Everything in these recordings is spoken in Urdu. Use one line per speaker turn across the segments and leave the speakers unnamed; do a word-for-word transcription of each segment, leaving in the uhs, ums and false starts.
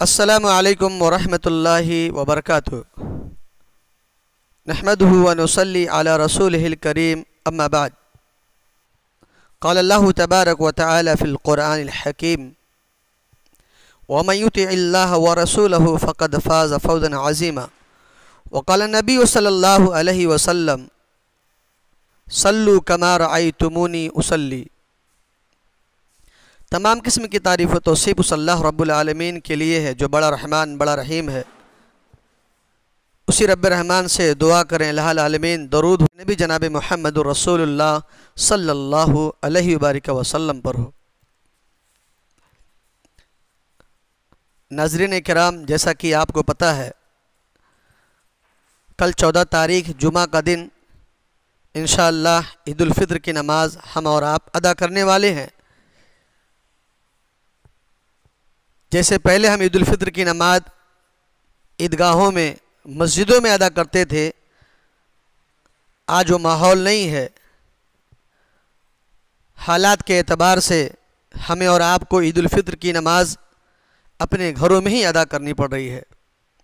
السلام علیکم ورحمۃ اللہ وبرکاتہ نحمده ونصلي على رسوله الكريم اما بعد قال الله تبارك وتعالى في القرآن الحكيم ومن يطع الله ورسوله فقد فاز فوزا عظيما وقال النبي صلى الله عليه وسلم صلوا كما رأيتموني أصلي۔ تمام قسم کی تعریف و توصیف اس اللہ رب العالمین کے لیے ہے جو بڑا رحمان بڑا رحیم ہے۔ اسی رب رحمان سے دعا کریں الہ العالمین درود نبی جناب محمد رسول اللہ صلی اللہ علیہ وبارک وسلم پر ہو۔ ناظرین کرام، جیسا کہ آپ کو پتہ ہے کل چودہ تاریخ جمعہ کا دن انشاءاللہ عید الفطر کی نماز ہم اور آپ ادا کرنے والے ہیں۔ جیسے پہلے ہم عید الفطر کی نماز عیدگاہوں میں مسجدوں میں ادا کرتے تھے، آج وہ ماحول نہیں ہے۔ حالات کے اعتبار سے ہمیں اور آپ کو عید الفطر کی نماز اپنے گھروں میں ہی ادا کرنی پڑ رہی ہے۔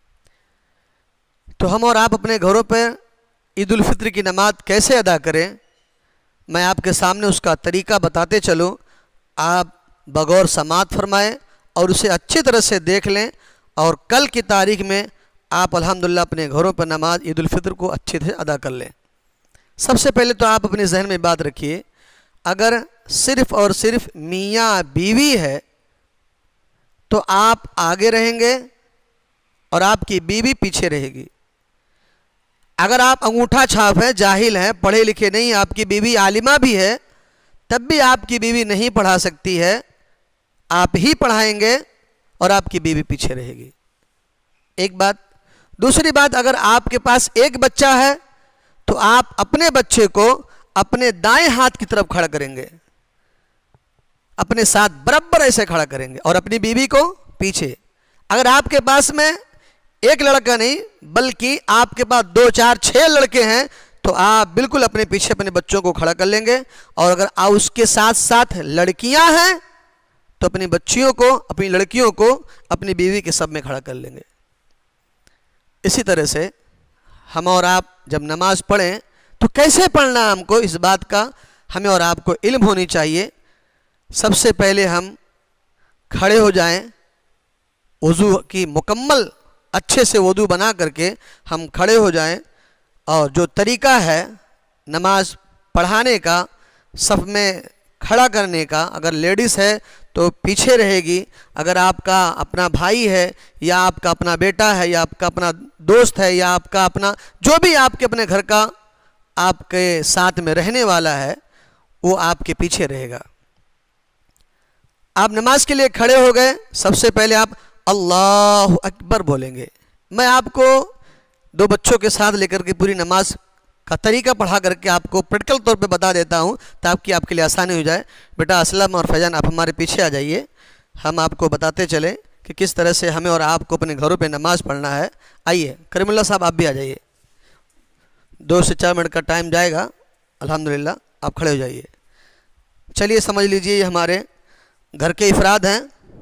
تو ہم اور آپ اپنے گھروں پر عید الفطر کی نماز کیسے ادا کریں، میں آپ کے سامنے اس کا طریقہ بتاتے چلوں، آپ بغور سماعت فرمائیں اور اسے اچھی طرح سے دیکھ لیں، اور کل کی تاریخ میں آپ الحمدللہ اپنے گھروں پر نماز عید الفطر کو اچھے سے ادا کر لیں۔ سب سے پہلے تو آپ اپنے ذہن میں بات رکھیے، اگر صرف اور صرف میاں بیوی ہے تو آپ آگے رہیں گے اور آپ کی بیوی پیچھے رہے گی۔ اگر آپ انگوٹھا چھاپ ہیں، جاہل ہیں، پڑھے لکھے نہیں، آپ کی بیوی عالمہ بھی ہے، تب بھی آپ کی بیوی نہیں پڑھا سکتی ہے، آپ ہی پڑھائیں گے اور آپ کی بیوی پیچھے رہے گی۔ ایک بات۔ دوسری بات، اگر آپ کے پاس ایک بچہ ہے تو آپ اپنے بچے کو اپنے دائیں ہاتھ کی طرف کھڑا کریں گے، اپنے ساتھ برابر ایسے کھڑا کریں گے، اور اپنی بیوی کو پیچھے۔ اگر آپ کے پاس میں ایک لڑکا نہیں بلکہ آپ کے پاس دو چار چھ لڑکے ہیں تو آپ بالکل اپنے پیچھے اپنے بچوں کو کھڑا کر لیں گے، اور اگر آپ اس کے ساتھ ساتھ لڑکیاں ہیں تو اپنی بچیوں کو، اپنی لڑکیوں کو اپنی بیوی کے سب میں کھڑا کر لیں گے۔ اسی طرح سے ہم اور آپ جب نماز پڑھیں تو کیسے پڑھنا، ہم کو اس بات کا ہمیں اور آپ کو علم ہونی چاہیے۔ سب سے پہلے ہم کھڑے ہو جائیں، وضو کی مکمل اچھے سے وضو بنا کر کے ہم کھڑے ہو جائیں، اور جو طریقہ ہے نماز پڑھانے کا، صف میں کھڑا کرنے کا، اگر لیڈیز ہے تو پیچھے رہے گی، اگر آپ کا اپنا بھائی ہے یا آپ کا اپنا بیٹا ہے یا آپ کا اپنا دوست ہے یا آپ کا اپنا جو بھی آپ کے اپنے گھر کا آپ کے ساتھ میں رہنے والا ہے وہ آپ کے پیچھے رہے گا۔ آپ نماز کے لیے کھڑے ہو گئے، سب سے پہلے آپ اللہ اکبر بولیں گے۔ میں آپ کو دو بچوں کے ساتھ لے کر کے پوری نماز کا طریقہ پڑھا کر کے آپ کو پریکٹیکل طور پہ بتا دیتا ہوں تاکہ آپ کے لیے آسانی ہو جائے۔ بیٹا اسلم اور فیضان، آپ ہمارے پیچھے آ جائیے، ہم آپ کو بتاتے چلیں کہ کس طرح سے ہمیں اور آپ کو اپنے گھروں پہ نماز پڑھنا ہے۔ آئیے کریم اللہ صاحب، آپ بھی آ جائیے، دو سے چار منٹ کا ٹائم جائے گا، الحمدللہ آپ کھڑے ہو جائیے۔ چلیے سمجھ لیجئے، یہ ہمارے گھر کے افراد ہیں،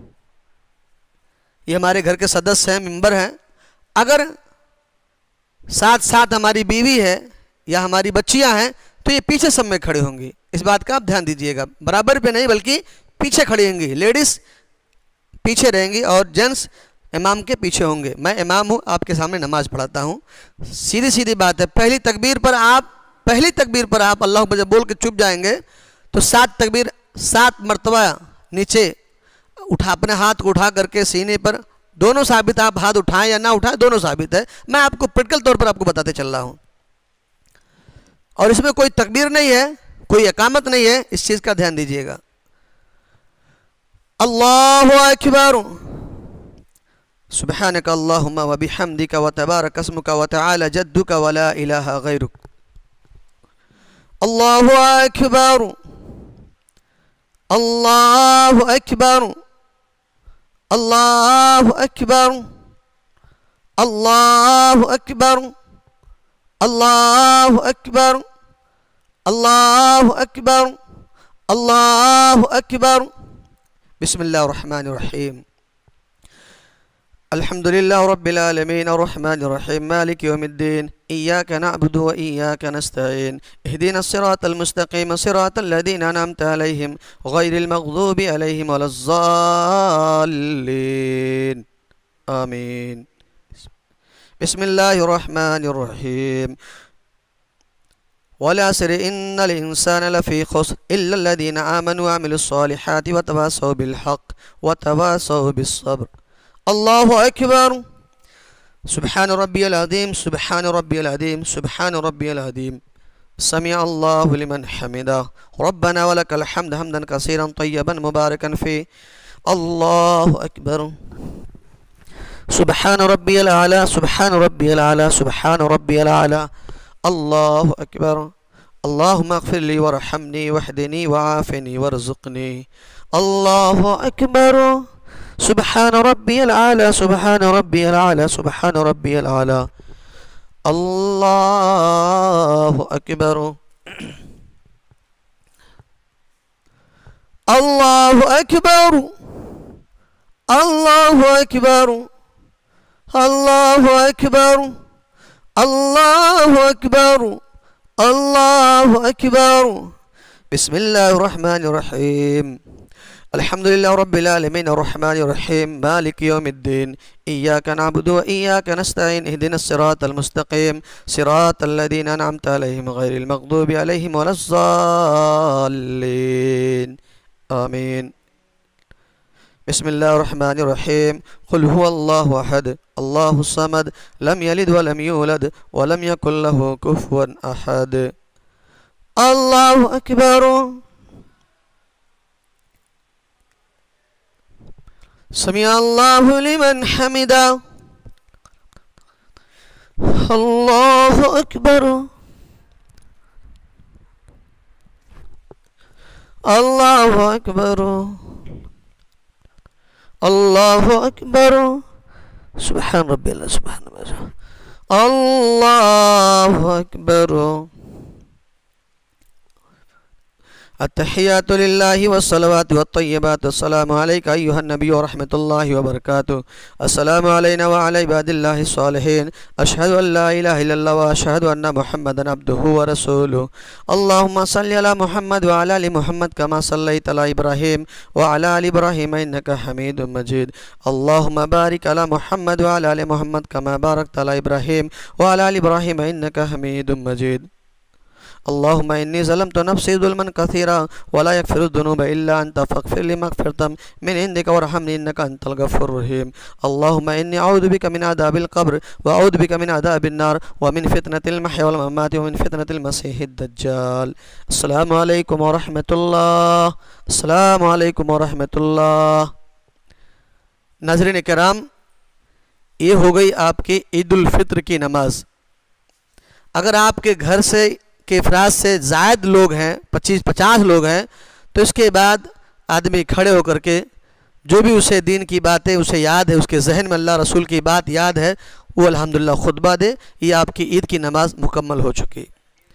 یہ ہمارے گھر کے سدس ہیں، ممبر ہیں۔ اگر ساتھ ساتھ ہماری بیوی ہے یا ہماری بچیاں ہیں تو یہ پیچھے سب میں کھڑے ہوں گی، اس بات کا آپ دھیان دیجئے گا، برابر پہ نہیں بلکہ پیچھے کھڑی ہوں گی۔ لیڈیز پیچھے رہیں گی اور جینس امام کے پیچھے ہوں گے۔ میں امام ہوں، آپ کے سامنے نماز پڑھاتا ہوں۔ سیدھی سیدھی بات ہے، پہلی تکبیر پر آپ پہلی تکبیر پر آپ اللہ اکبر جب بول کے چپ جائیں گے تو سات تکبیر سات مرتبہ نیچے اٹھا اپنے ہاتھ کو اٹھا کر کے سینے پر، دونوں ثابت، آپ ہاتھ اٹھائیں یا نہ اٹھائیں دونوں ثابت ہے، میں آپ کو پریکٹیکل طور پر آپ کو بتاتے چل رہا ہوں، اور اس میں کوئی تکبیر نہیں ہے، کوئی اقامت نہیں ہے، اس چیز کا دھیان دیجئے گا۔ اللہ اکبر، سبحانک اللہم و بحمدک و تبارک اسمک و تعالی جدک و لا الہ غیرک۔ اللہ اکبر، اللہ اکبر، اللہ اکبر، اللہ اکبر، اللہ اکبر، اللہ اکبر، اللہ اکبر۔ بسم اللہ الرحمن الرحیم۔ الحمد لله رب العالمين الرحمن الرحيم مالك يوم الدين إياك نعبد وإياك نستعين اهدنا الصراط المستقيم صراط الذين أنعمت عليهم غير المغضوب عليهم ولا الضالين آمين. بسم الله الرحمن الرحيم والعصر إن الإنسان لفي خسر إلا الذين آمنوا وعملوا الصالحات وتواصوا بالحق وتواصوا بالصبر. الله أكبر. سبحان ربي العظيم سبحان ربي العظيم سبحان ربي العظيم. سمع الله لمن حمده ربنا ولك الحمد حمدا كثيرا طيبا مباركا فيه. الله أكبر. سبحان ربي الأعلى سبحان ربي الأعلى سبحان ربي الأعلى. الله أكبر. اللهم اغفر لي وارحمني واهدني وعافني وارزقني. الله أكبر. سبحان ربي الأعلى سبحان ربي الأعلى سبحان ربي الأعلى. الله أكبر. الله أكبر. الله أكبر. الله أكبر. الله أكبر. الله أكبر. بسم الله الرحمن الرحيم. الحمد لله رب العالمين الرحمن الرحيم مالك يوم الدين إياك نعبد وإياك نستعين اهدنا الصراط المستقيم صراط الذين أنعمت عليهم غير المغضوب عليهم ولا الضالين آمين. بسم الله الرحمن الرحيم قل هو الله أحد الله الصمد لم يلد ولم يولد ولم يكن له كفوا أحد. الله أكبر. سمع الله لمن حمده. الله أكبر. الله أكبر. الله أكبر. سبحان ربي الله سبحان ربي. الله أكبر. التحيات لله والصلوات والطيبات السلام عليك أيها النبي ورحمة الله وبركاته. السلام علينا وعلى عباد الله الصالحين. أشهد أن لا إله إلا الله وأشهد أن محمدا عبده ورسوله. اللهم صل على محمد وعلى آل محمد كما صليت على إبراهيم وعلى آل إبراهيم إنك حميد مجيد. اللهم بارك على محمد وعلى آل محمد كما باركت على إبراهيم وعلى آل إبراهيم إنك حميد مجيد. اللهم إني ظلمت نفسي ظلما كثيرا ولا يغفر الذنوب إلا أنت فاغفر لي مغفرة من عندك وارحمني إنك أنت الغفور الرحيم. اللهم إني أعوذ بك من عذاب القبر وأعوذ بك من عذاب النار ومن فتنة المحيا والممات ومن فتنة المسيح الدجال. السلام عليكم ورحمة الله. السلام عليكم ورحمة الله. ناظرین کرام، یہ ہو گئی آپ کی عید الفطر کی نماز. اگر آپ کے گھر سے کے افراد سے زائد لوگ ہیں، پچیس پچاس لوگ ہیں، تو اس کے بعد آدمی کھڑے ہو کر کے جو بھی اسے دین کی باتیں اسے یاد ہے، اس کے ذہن میں اللہ رسول کی بات یاد ہے، وہ الحمدللہ خطبہ دے. یہ آپ کی عید کی نماز مکمل ہو چکی.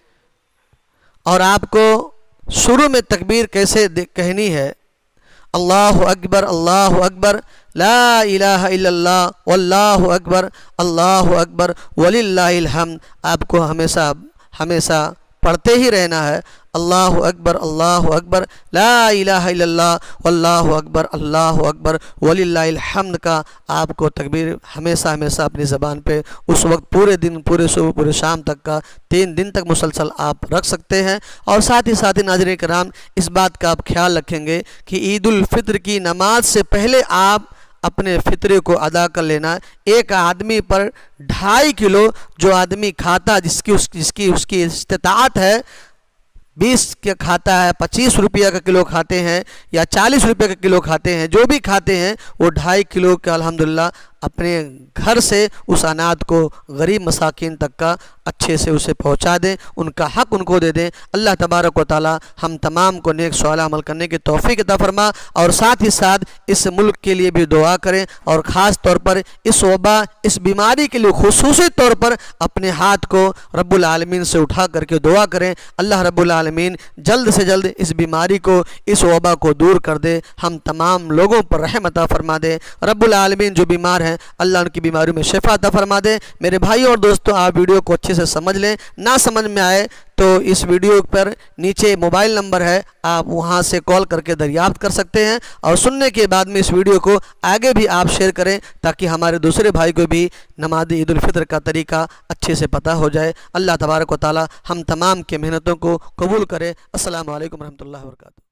اور آپ کو شروع میں تکبیر کیسے کہنی ہے؟ اللہ اکبر اللہ اکبر لا الہ الا اللہ واللہ اکبر اللہ اکبر وللہ الحمد. آپ کو ہمیشہ ہمیشہ پڑھتے ہی رہنا ہے. اللہ اکبر اللہ اکبر لا الہ الا اللہ واللہ اکبر اللہ اکبر وللہ الحمد کا آپ کو تکبیر ہمیشہ ہمیشہ اپنی زبان پہ اس وقت پورے دن پورے صبح پورے شام تک کا تین دن تک مسلسل آپ رکھ سکتے ہیں. اور ساتھ ہی ساتھ ہی ناظرین کرام، اس بات کا آپ خیال رکھیں گے کہ عید الفطر کی نماز سے پہلے آپ اپنے فطرے کو ادا کر لینا. ایک آدمی پر ڈھائی کلو جو آدمی کھاتا، جس کی اس جس کی اس کی استطاعت ہے، بیس کا کھاتا ہے، پچیس روپیہ کا کلو کھاتے ہیں یا چالیس روپے کا کلو کھاتے ہیں، جو بھی کھاتے ہیں وہ ڈھائی کلو کا الحمدللہ اپنے گھر سے اس اناج کو غریب مساکین تک کا اچھے سے اسے پہنچا دیں، ان کا حق ان کو دے دیں. اللہ تبارک و تعالی ہم تمام کو نیک صالح عمل کرنے کی توفیق عطا فرما. اور ساتھ ہی ساتھ اس ملک کے لیے بھی دعا کریں، اور خاص طور پر اس وبا اس بیماری کے لیے خصوصی طور پر اپنے ہاتھ کو رب العالمین سے اٹھا کر کے دعا کریں. اللہ رب العالمین جلد سے جلد اس بیماری کو، اس وبا کو دور کر دے، ہم تمام لوگوں پر رحم عطا فرما دے. رب العالمین جو بیمار ہیں ہیں، اللہ ان کی بیماریوں میں شفا عطا فرما دے۔ میرے بھائی اور دوستوں، آپ ویڈیو کو اچھے سے سمجھ لیں، نہ سمجھ میں آئے تو اس ویڈیو پر نیچے موبائل نمبر ہے، آپ وہاں سے کال کر کے دریافت کر سکتے ہیں، اور سننے کے بعد میں اس ویڈیو کو آگے بھی آپ شیئر کریں تاکہ ہمارے دوسرے بھائی کو بھی نماز عید الفطر کا طریقہ اچھے سے پتہ ہو جائے۔ اللہ تبارک و تعالی ہم تمام کی محنتوں کو قبول کرے۔ السلام علیکم ورحمۃ اللہ وبرکاتہ۔